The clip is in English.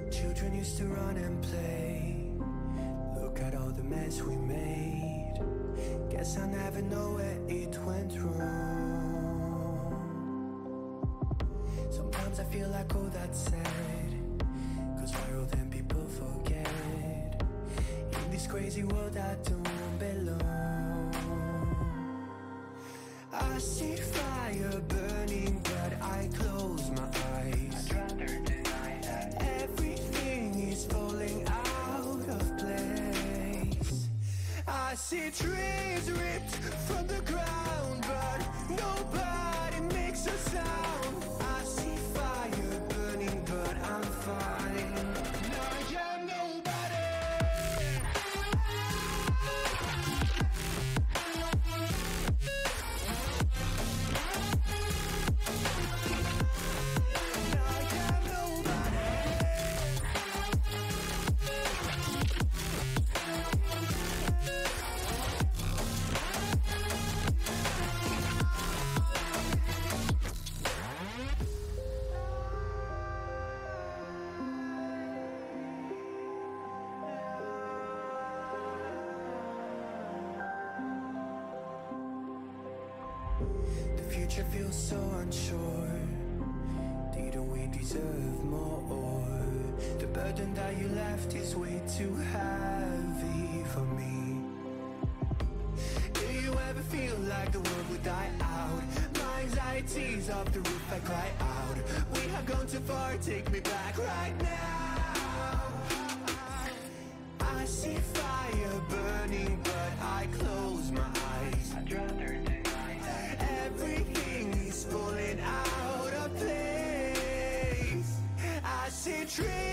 Children used to run and play. Look at all the mess we made. Guess I never know where it went wrong. Sometimes I feel like all that's sad, 'cause we're old and people forget. In this crazy world I don't belong. I see fire burning but I close my eyes. I'd rather deny that. Everything is falling out of place. I see trees ripped from the ground, but nobody makes a sound. I see fire burning, but I'm fine. I am nobody. The future feels so unsure. Didn't we deserve more? The burden that you left is way too heavy for me. Do you ever feel like the world would die out? My anxieties off the roof, I cry out. We have gone too far, take me back right now. I see fire burning, but I close my eyes. I'd rather deny that. Everything is falling out of place. I see trees